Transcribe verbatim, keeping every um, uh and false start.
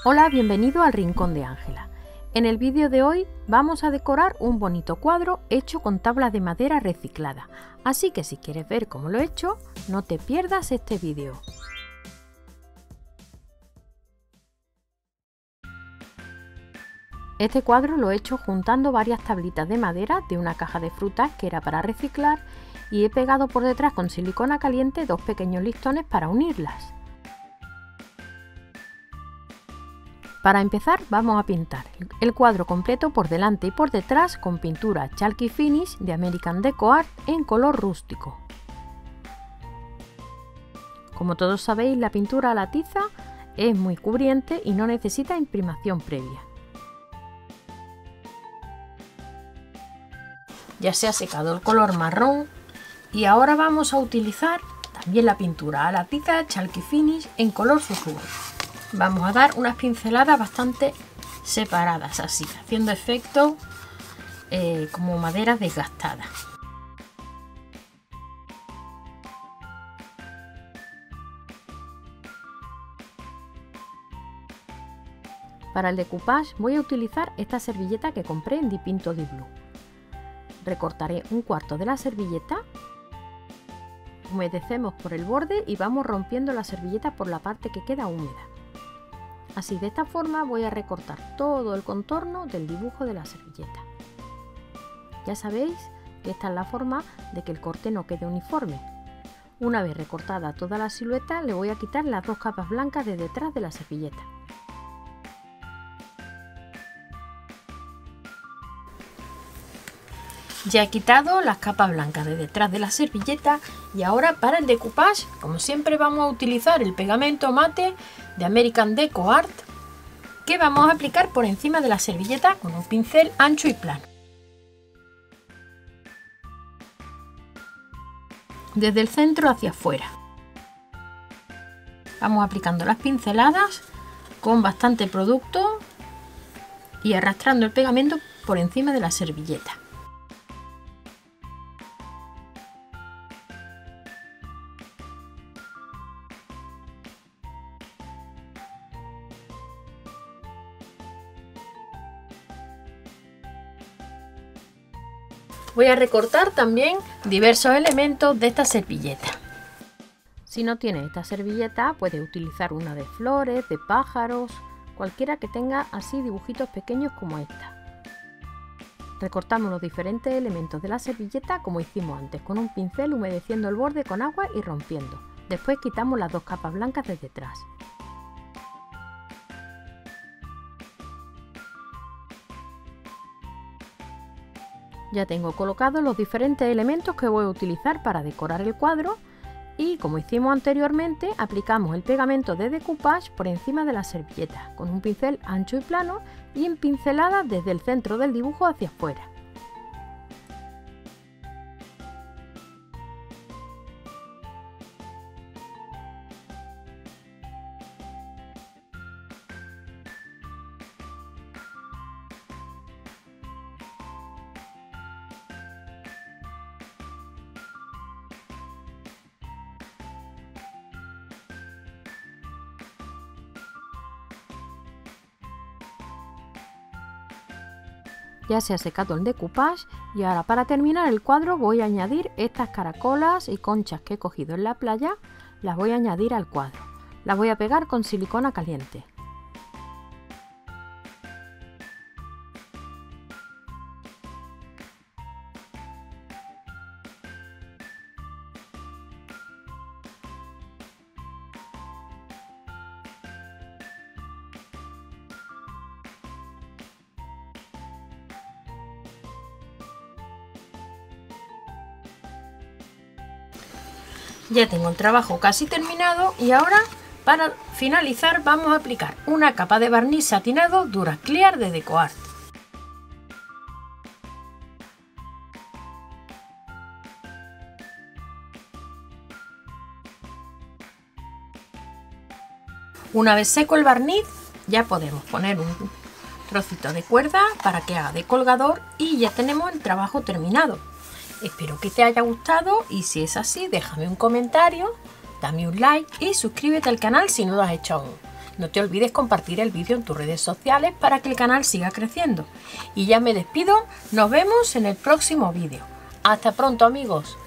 Hola, bienvenido al Rincón de Ángela. En el vídeo de hoy vamos a decorar un bonito cuadro hecho con tablas de madera reciclada. Así que si quieres ver cómo lo he hecho, no te pierdas este vídeo. Este cuadro lo he hecho juntando varias tablitas de madera de una caja de frutas que era para reciclar y he pegado por detrás con silicona caliente dos pequeños listones para unirlas. Para empezar vamos a pintar el cuadro completo por delante y por detrás con pintura Chalky Finish de American Deco Art en color rústico. Como todos sabéis, la pintura a la tiza es muy cubriente y no necesita imprimación previa. Ya se ha secado el color marrón y ahora vamos a utilizar también la pintura a la tiza Chalky Finish en color susurro. Vamos a dar unas pinceladas bastante separadas, así, haciendo efecto eh, como madera desgastada. Para el decoupage voy a utilizar esta servilleta que compré en Dipinto Di Blu. Recortaré un cuarto de la servilleta, humedecemos por el borde y vamos rompiendo la servilleta por la parte que queda húmeda. Así, de esta forma voy a recortar todo el contorno del dibujo de la servilleta. Ya sabéis que esta es la forma de que el corte no quede uniforme. Una vez recortada toda la silueta, le voy a quitar las dos capas blancas de detrás de la servilleta. Ya he quitado las capas blancas de detrás de la servilleta y ahora para el decoupage, como siempre, vamos a utilizar el pegamento mate de American Deco Art que vamos a aplicar por encima de la servilleta con un pincel ancho y plano. Desde el centro hacia afuera. Vamos aplicando las pinceladas con bastante producto y arrastrando el pegamento por encima de la servilleta. Voy a recortar también diversos elementos de esta servilleta. Si no tienes esta servilleta, puedes utilizar una de flores, de pájaros, cualquiera que tenga así dibujitos pequeños como esta. Recortamos los diferentes elementos de la servilleta como hicimos antes, con un pincel humedeciendo el borde con agua y rompiendo. Después quitamos las dos capas blancas de detrás. Ya tengo colocados los diferentes elementos que voy a utilizar para decorar el cuadro y, como hicimos anteriormente, aplicamos el pegamento de decoupage por encima de la servilleta con un pincel ancho y plano y en pinceladas desde el centro del dibujo hacia afuera. Ya se ha secado el decoupage y ahora, para terminar el cuadro, voy a añadir estas caracolas y conchas que he cogido en la playa. Las voy a añadir al cuadro. Las voy a pegar con silicona caliente. Ya tengo el trabajo casi terminado y ahora, para finalizar, vamos a aplicar una capa de barniz satinado Dura Clear de Deco Art. Una vez seco el barniz, ya podemos poner un trocito de cuerda para que haga de colgador y ya tenemos el trabajo terminado. Espero que te haya gustado y si es así, déjame un comentario, dame un like y suscríbete al canal si no lo has hecho aún. No te olvides compartir el vídeo en tus redes sociales para que el canal siga creciendo. Y ya me despido, nos vemos en el próximo vídeo. Hasta pronto, amigos.